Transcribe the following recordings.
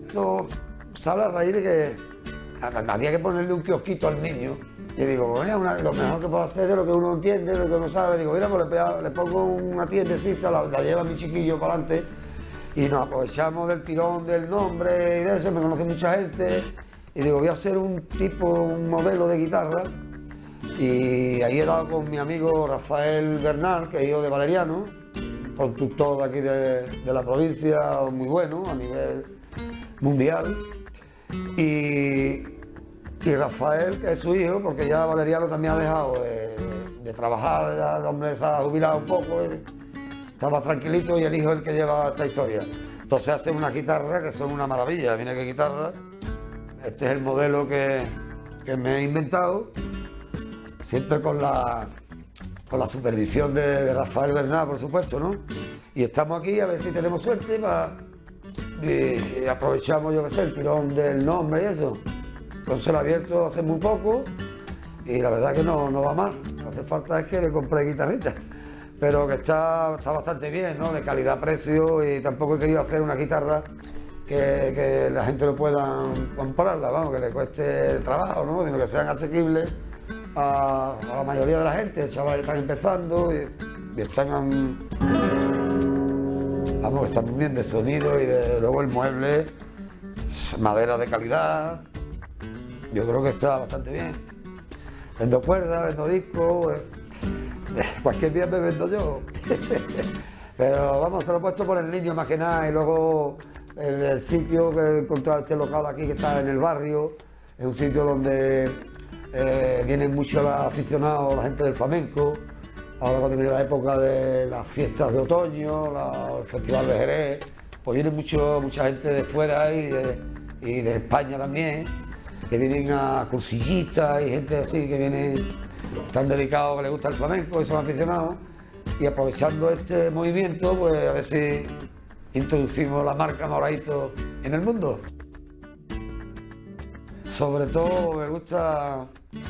esto sale a raíz de que había que ponerle un kiosquito al niño. Y digo, bueno, lo mejor que puedo hacer de lo que uno entiende, de lo que uno sabe. Digo, mira, pues le pongo una tiendecita, la lleva mi chiquillo para adelante y nos aprovechamos del tirón del nombre y de eso, me conoce mucha gente. Y digo, voy a hacer un modelo de guitarra. Y ahí he dado con mi amigo Rafael Bernal, que es hijo de Valeriano, constructor de aquí de la provincia, muy bueno a nivel mundial. Y Rafael, que es su hijo, porque ya Valeriano también ha dejado de trabajar, ya el hombre se ha jubilado un poco, está más tranquilito y el hijo es el que lleva esta historia. Entonces hacen unas guitarras que son una maravilla, mira qué guitarra. Este es el modelo que me he inventado, siempre con la supervisión de Rafael Bernal, por supuesto, ¿no? Y estamos aquí a ver si tenemos suerte y aprovechamos, yo qué sé, el tirón del nombre y eso. Con ser abierto hace muy poco y la verdad que no va mal. Lo que hace falta es que le compré guitarrita, pero que está bastante bien, ¿no? De calidad-precio, y tampoco he querido hacer una guitarra que la gente no pueda comprarla, vamos, que le cueste trabajo, ¿no? Sino que sean asequibles a la mayoría de la gente. Los chavales están empezando y están, vamos, están bien de sonido y luego el mueble, madera de calidad. Yo creo que está bastante bien. Vendo cuerdas, vendo discos, cualquier día me vendo yo. Pero vamos, se lo he puesto por el niño más que nada, y luego el sitio que he encontrado, este local aquí que está en el barrio, es un sitio donde vienen muchos aficionados, la gente del flamenco. Ahora cuando viene la época de las fiestas de otoño, el Festival de Jerez, pues viene mucha gente de fuera y de España también, que vienen a cursillistas y gente así que vienen, están dedicados, que les gusta el flamenco y son aficionados. Y aprovechando este movimiento, pues a ver si introducimos la marca Moraito en el mundo. Sobre todo me gusta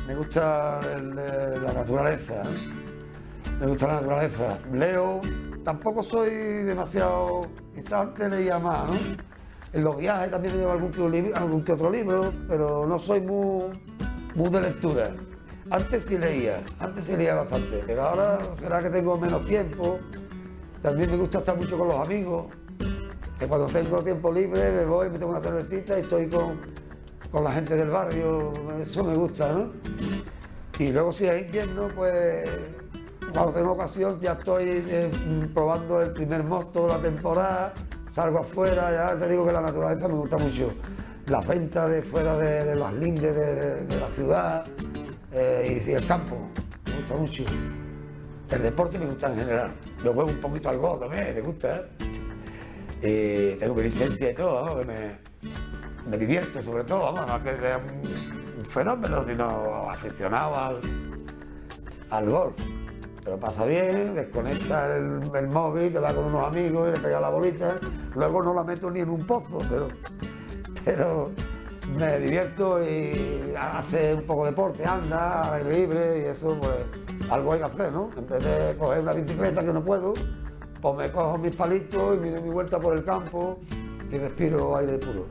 la naturaleza, me gusta la naturaleza. Leo, tampoco soy demasiado, quizás antes leía más, ¿no? En los viajes también llevo algún que otro libro, pero no soy muy de lectura. Antes sí leía bastante, pero ahora será que tengo menos tiempo. También me gusta estar mucho con los amigos, que cuando tengo tiempo libre me voy, me tomo una cervecita y estoy con la gente del barrio, eso me gusta, ¿no? Y luego si es invierno, pues cuando tengo ocasión ya estoy probando el primer mosto de la temporada, salgo afuera, ya te digo que la naturaleza me gusta mucho. Las ventas de fuera de las lindes de la ciudad y el campo, me gusta mucho. El deporte me gusta en general. Lo juego un poquito al golf también, me gusta, ¿eh? Tengo mi licencia y todo, vamos, que me divierte sobre todo, vamos, no que sea un fenómeno, sino aficionado al golf. Te lo pasa bien, desconecta el móvil, te va con unos amigos y le pega la bolita. Luego no la meto ni en un pozo, pero me divierto y hace un poco de deporte, anda, al aire libre, y eso pues algo hay que hacer, ¿no? En vez de coger una bicicleta que no puedo, pues me cojo mis palitos y me doy mi vuelta por el campo y respiro aire puro.